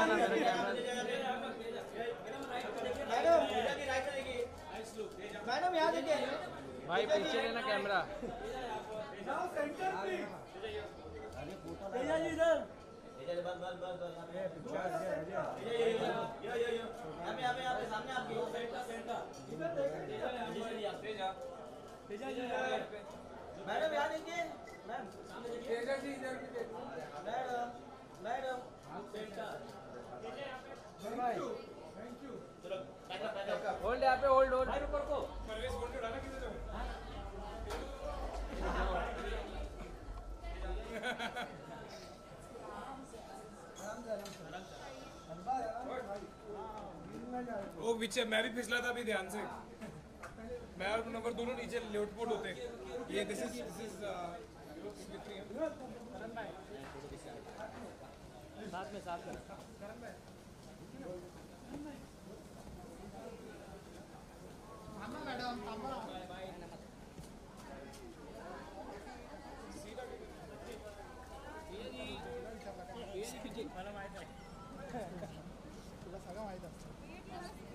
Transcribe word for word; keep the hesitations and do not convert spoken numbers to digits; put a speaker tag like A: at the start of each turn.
A: ना मेरा camera.
B: Madam यहाँ देखिए
A: भाई पीछे लेना कैमरा।
B: तेजा जी इधर
C: बस बस बस बस यहाँ पे यहाँ पे यहाँ पे सामने आपके
B: तेजा जी
C: मैडम यहाँ देखिए मैम
B: तेजा जी इधर भी देखो
C: मैडम मैडम
B: भाई
C: चलो बैकअप बैकअप
A: होल्ड यहाँ पे होल्ड होल्ड।
C: ऊपर को
B: परवेश बोल डाला किधर जाओ
D: वो पीछे मैं भी फिसला था अभी ध्यान से। मैं और नंबर दोनों नीचे लोटपोट होते। ये दिस इज दिस इज
A: साथ में साथ में।
B: मैडम तुला सगळं माहित असतं